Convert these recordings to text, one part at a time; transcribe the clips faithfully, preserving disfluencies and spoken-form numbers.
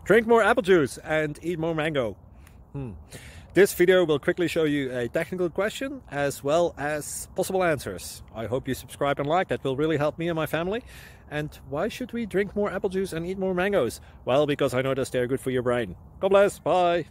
Drink more apple juice and eat more mango. Hmm. This video will quickly show you a technical question as well as possible answers. I hope you subscribe and like, that will really help me and my family. And why should we drink more apple juice and eat more mangoes? Well, because I noticed they're good for your brain. God bless, bye!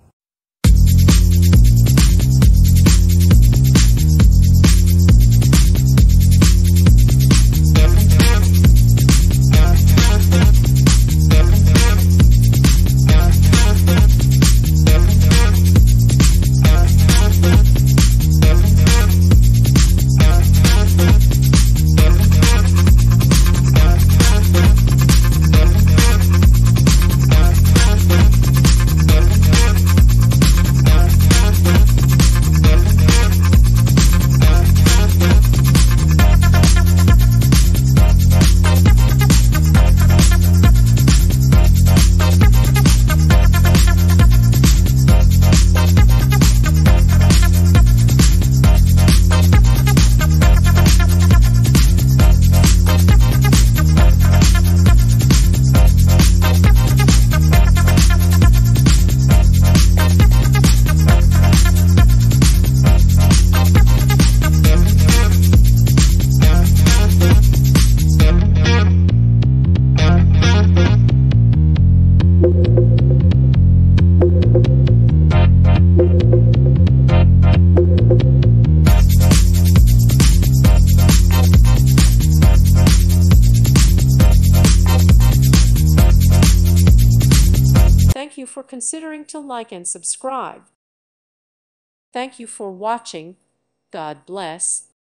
Thank you for considering to like and subscribe. Thank you for watching. God bless.